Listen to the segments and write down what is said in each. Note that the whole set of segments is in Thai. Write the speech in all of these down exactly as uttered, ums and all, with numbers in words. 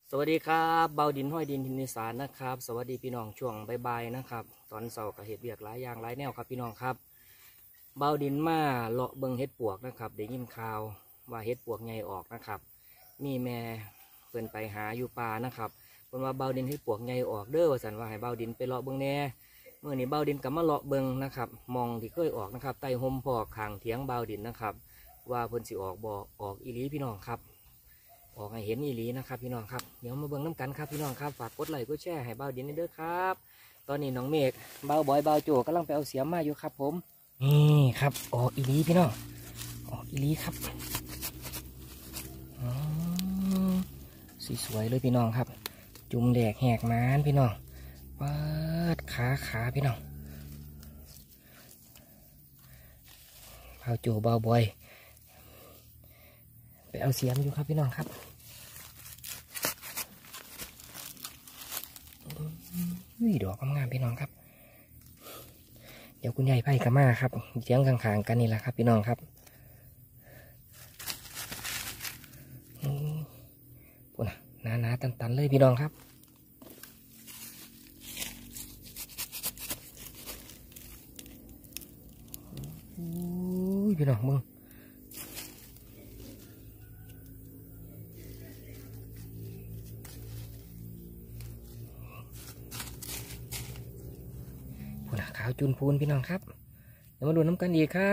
สวัสดีครับเบาดินห้อยดินทินนิสานนะครับสวัสดีพี่น้องช่วงบ่ายๆนะครับตอนเสาร์กับเห็ดเบียกหลายอย่างหลายแนวครับพี่น้องครับเบาดินมาเลาะเบิงเห็ดปวกนะครับได้ยินข่าวว่าเห็ดปวกใหญ่ออกนะครับมีแม่เพิ่นไปหาอยู่ป่านะครับเพิ่นว่าเบาดินเห็ดปวกใหญ่ออกเด้อว่าสันว่าให้เบาดินไปเลาะเบิงแน่เมื่อนี้เบาดินกับมาเลาะเบิงนะครับมองที่เคยออกนะครับใต้ห่มพอกขางเถียงเบาดินนะครับว่าเพิ่นสิออกบ่ออกอีหลีพี่น้องครับออกให้เห็นอีหลีนะครับพี่น้องครับเดี๋ยวมาเบิ่งน้ำกันครับพี่น้องครับฝากกดไลค์กดแชร์ให้เบาดินเด้อครับตอนนี้น้องเมฆเบาบอยเบาโจกำลังไปเอาเสียมมาอยู่ครับผมนี่ครับออกอีหลีพี่น้องออกอีหลีครับสีสวยเลยพี่น้องครับจุ่มแดกแหกมานพี่น้องเปิดขาขาพี่น้องเบาโจเบาบอยไปเอาเสียมอยู่ครับพี่น้องครับวิดอกงามๆพี่น้องครับเดี๋ยวคุณยายไพ่กับมาครับเสียงข้างๆกันนี่แหละครับพี่น้องครับปุ่นหนาๆตันๆเลยพี่น้องครับพี่น้องมึงขาวจุนพูนพี่น้องครับเดี๋ยวมาดูน้ำกันดีครับ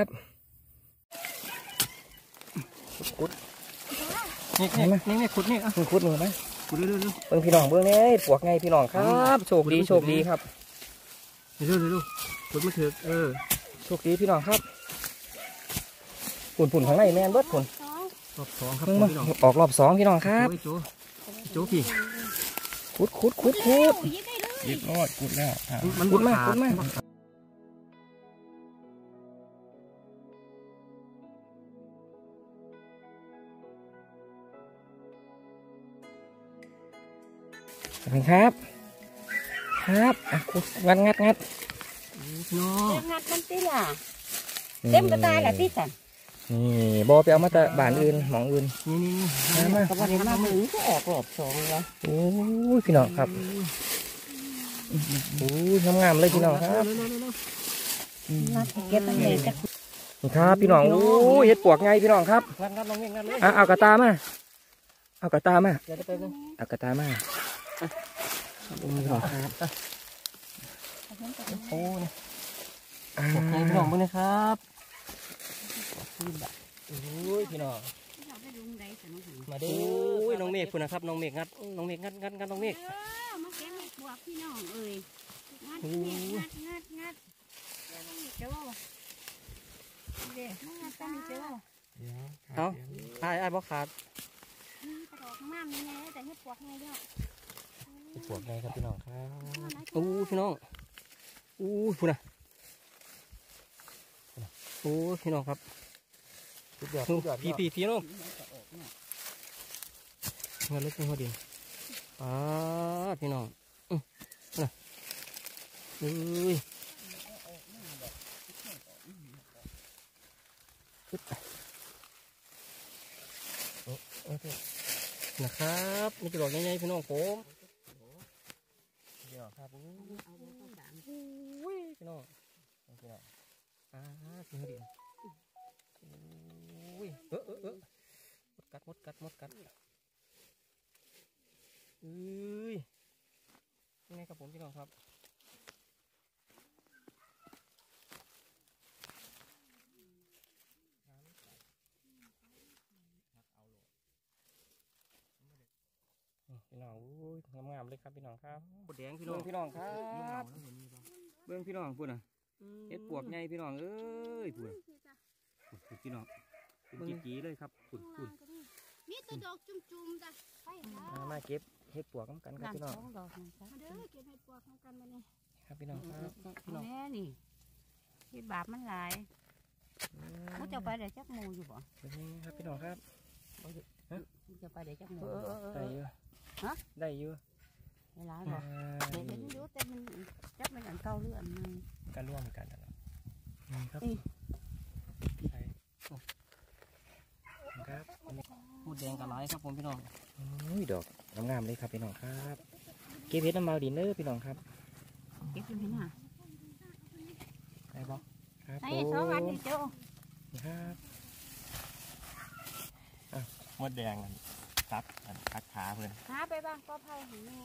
ขุดนี่นี่นี่นี่ขุดนี่อ่ะขุดหนึ่งไหมขุดเร็วๆเบิ่งพี่น้องเบิ่งนี่ปวกไงพี่น้องครับโชคดีโชคดีครับเร็วๆเร็วๆขุดมาเถอะเออโชคดีพี่น้องครับปุ่นปุ่นข้างในแมนเบิดปุ่นรอบสองครับพี่น้องออกรอบสองพี่น้องครับโจโจพี่ขุดขุดขุดขุดยิบรอดขุดแล้วมันขุดมากขุดมากครับครับอ่ะงัดงัดงัดงัดมันตีล่ะเต็มกระตายแหละที่สันนี่บอไปเอามาแต่บ้านอื่นหมองอื่นนี่นี่มาแต่วันนี้มามือก็ออกรอบสองแล้วโอ้ยพี่น้องครับโอ้ยงามๆเลยพี่น้องครับเก็บมันเลยจะครับพี่น้องโอ้ยเห็ดปวกไงพี่น้องครับอ่ะเอากระตามาเอากระตามาเอากระตามาดูหน่อยครับโอ้ยปวกไงพี่น้องบุญนะครับโอ้ยพี่น้องมาดูน้องเมฆคุณนะครับน้องเมฆงัดน้องเมฆงัดงัดงัดน้องเมฆมาเก็บเห็ดปวกพี่น้องเอ้ยงัดงัดงัดเจ้าเด็กงัดตั้งเจ้าเอาไอ้ไอ้บอกขาดกระดอกน้ำยังไงแต่เห็ดปวกไงเด้อเห็ดปวกไงครับพี่น้องครับโอ้พี่น้องโอ้คุณนะโอ้พี่น้องครับพี่พี่พี่น้องเงินเล็กเงินพอดีอ่าพี่น้องอืมนะเฮ้ยนะครับนี่จะบอกง่ายๆพี่น้องผมเดี๋ยวครับพี่น้องพี่น้องอ่าพี่พอดีอุ้ยเออเออเออมดกัดมดกัดมดกัดอุ้ยยังไงครับผมพี่น้องครับพี่น้องอุ้ยงามๆเลยครับพี่น้องครับบดแดงพี่น้องพี่น้องครับเบื้องพี่น้องพูดนะเห็ดปวกไงพี่น้องเอ้ยพูดพี่น้องเป็นจีๆเลยครับปุ่นปุ่นนี่ตัวดอกจุ่มๆจ้ะมาเก็บเห็ดปวกกันครับพี่น้องเด้อเก็บเห็ดปวกกันมาเนี่ยครับพี่น้องครับพี่น้องแม่นี่เห็ดบาปมันหลายเขาจะไปเดี๋ยวจักมูอยู่บ่ครับพี่น้องครับจะไปเดี๋ยวจักมูได้เยอะฮะได้เยอะเวลาบ่เด็กมันรู้แต่มันจักมันอันเก่าหรืออันใหม่การร่วมกันนะครับครับครับหมดแดงกับไรครับผมพี่น้องอุ้ยดอกงามๆเลยครับพี่น้องครับเก็บเห็ดน้ำเบาดินเด้อพี่น้องครับเก็บอยู่ไหนน่ะได้บ่ครับไอ้สองอันนี่โจ้ครับมดแดงกันซับอันคัดขาเพื่อนหาไปบ้างก็ไผ่ของแม่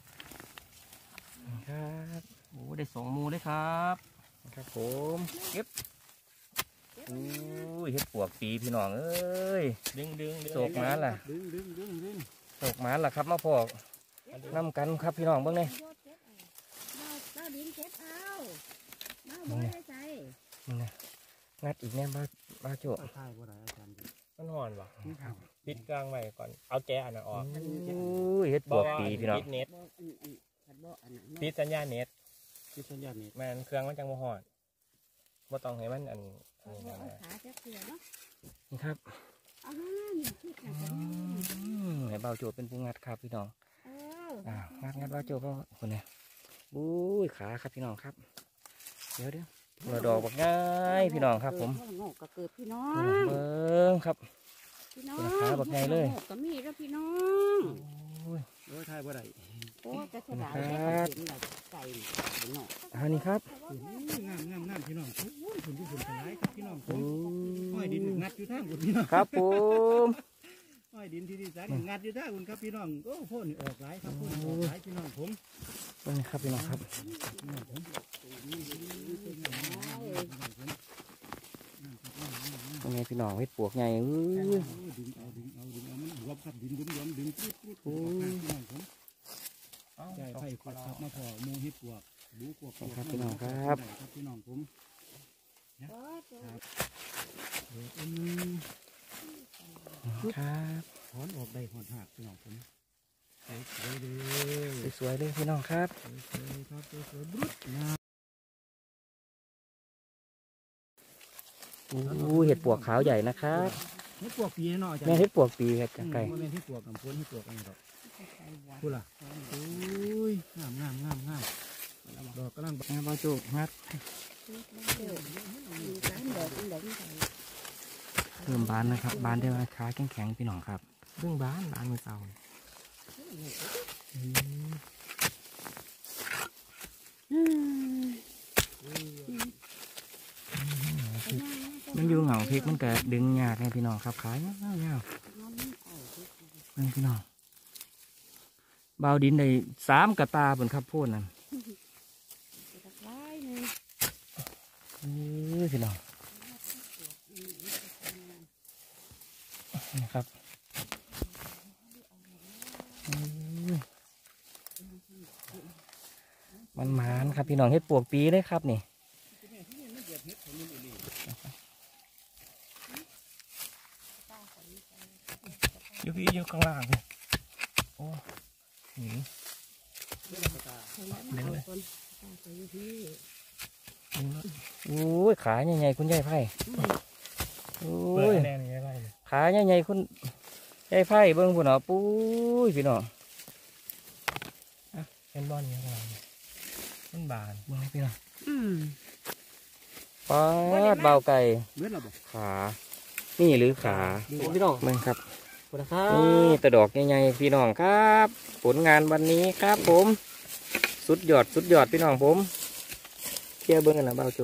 ครับโอ้ได้สองมูเลยครับครับผมเก็บอู้ยเห็ดปวกปีพี่น้องเอ้ยดึงดึงดึงโศกมาล่ะดึงดึงดึงดึงโศกมาล่ะครับมาพอกน้ำกันครับพี่น้องเบิ่งนี่เราเราดินเก็บเอาเราบ่ได้ใส่นี่นะงัดอีกแน่บ้าบ้าโจ้ใช่บ่ได้อาจารย์มันห่อนวะปิดกลางไว้ก่อนเอาแกอันนั้นออกอู้ยเห็ดปวกปีพี่น้องปิดเน็ตบ่อันอันขัดบ่อันนั้นปิดสัญญาณเน็ตที่สัญญาณนี้แมันเครื่องมันจังบ่ห่อนบ่ต้องให้มันอันอันนี้บ่นะเอาขาจะเสือเนาะนี่ครับเอาห้านี่ที่ขัดอืกันนี่มให้บ้าโจ้เป็นผู้งัดครับพี่น้องเอออ่างัดงัดบ้าโจ้ก็คนนี้อู้ยขาครับพี่น้องครับเดี๋ยวเดี๋ยวเราดอกบักง่ายพี่น้องครับผมโง่ก็เกิดพี่น้อเบิ่งงครับพี่น้องราคาบักใหญ่เลยโง่ก็มีแล้วพี่น้องโอ้ยโดยไทยบ่ได้โอ้จะสลายครัได้บก็เห็นแบบไก่เนาะอันนี้ครับงามงามงามพี่น้องโอ้ยคุณที่คุณสลายครับพี่น้องผโอ้มห้อยดินงัดอยู่ทางคุณพี่น้องครับผมห้อยดินที่ที่สายงัดอยู่ทางคุณครับพี่น้องโอ้พ่นออกหลายครับพ่นออกหลายพี่น้องผมนี่ครับพี่น้องครับพี่น้องผมยังไงพี่น้องเฮ็ดปวกใหญ่เอ้ยดึงเอาดึงเอาดึงเอามันบวมครับดินบวมบวมดึงปุ๊บปุ๊บออกมาพี่น้องผมใจไผ่ขวดครับมาพอมูฮิปปวกบูขวดครับพี่น้องผมโอ้ตัวเดี๋ยวอืมครับถอนออกได้หอดหักพี่น้องผมสวยๆเลยสวยๆเลยพี่น้องครับสวยๆครับสวยๆบรุษงามอู้เห็ดปวกขาวใหญ่นะครับนี่ปวกปีเนาะอาจารย์แม่เห็ดปวกปีครับไก่แม่ที่ปวกกับพ้นที่ปวกอะไรดอกพูดล่ะโอ้ยงามงามงามงามดอกกำลังงาบาจุงัดเดี๋ยวมีการดอกดอกใส่เพิ่มบานนะครับบานได้มาขาแข็งๆพี่น้องครับเรื่องบ้านบ้านมือเสาอืมมันอยู่เหงาพริกมันก็ดึงยากไงพี่น้องครับขาเงาเงานี่พี่น้องเบาดินได้สามกระตาบนครับโพ่นนั่นร้ายเลยนี่พี่น้องนะครับมันหมานครับพี่น้องเฮ็ดปวกปีเลยครับนี่อยู่พี่อยู่ข้างล่างเลยโอ้หนีเล่นเลยคนตาใส่ที่โอ้ยขาใหญ่ๆคุณยายไผ่โอ้เปิดยแน่นี่อะไรเลยขาใหญ่ๆคุณยายไผ่เบิ้งพุ่นเนาะปุ้ยพี่น้องเป็นบอลนี่ข้างล่างมันบานเบิ้งให้พี่น้องอืมปาดเบาไก่เมื่อเราบอกขา นี่หรือขาพี่น้องเบิ้งครับขอบคุณครับนี่ตะดอกใหญ่ๆพี่น้องครับ ผลงานวันนี้ครับผม สุดยอดสุดยอดพี่น้องผมเชี่ยเบิ้งกันนะเบาโจ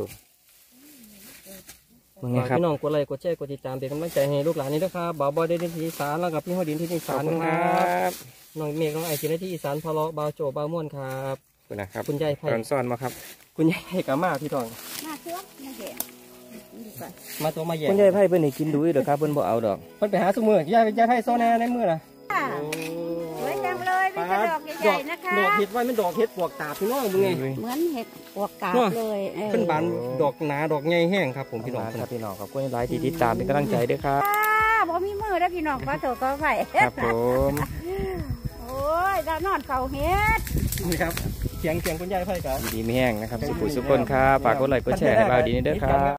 เบิ้งไงครับพี่น้องกดไลค์กดแชร์กดติดตามเป็นกำลังใจให้ลูกหลานนี้ด้วยครับบ่าวบอยได้ที่อีสานแล้วกับพี่หัวดินที่อีขอสาบนคุณคครัรับ บน้องเมฆน้องไอซีได้ที่อีสานพอเลาะบ่าวโจบ่าวม่วนครับขอบคุณนะครับคุณยายไผ่ตอนซ่อนมาครับคุณยายไผ่กับมาพี่น้องมาเชื่อมาแก่ดีกว่ามาตัวมาแย่คุณยายไผ่เพิ่นให้กินดูเด้อครับเพิ่นบ่เอาดอกเพิ่นไปหาสมือยายยายไผ่โซแน่ในมือนะสวยจังเลยมีกระดอกใหญ่ๆนะคะดอกเห็ดไว้มันดอกเห็ดปวกตาบพี่น้องมึงไงเหมือนเห็ดปวกกาบเลยเออขึ้นบานดอกหนาดอกใหญ่แห้งครับผมพี่น้องครับพี่น้องขอบคุณหลายที่ติดตามเป็นกำลังใจด้วยครับอ่าบ่มีมือแล้วพี่น้องขอโทษขอไฟครับผมโอ้ยเรานอนเฝ้าเห็ดนี่ครับเสียงเสียงคุณยายไผ่กับดีไม่แห้งนะครับสุขุสุขคนครับฝากกดไลค์กดแชร์ให้บ่าวดีนี่เด้อครับ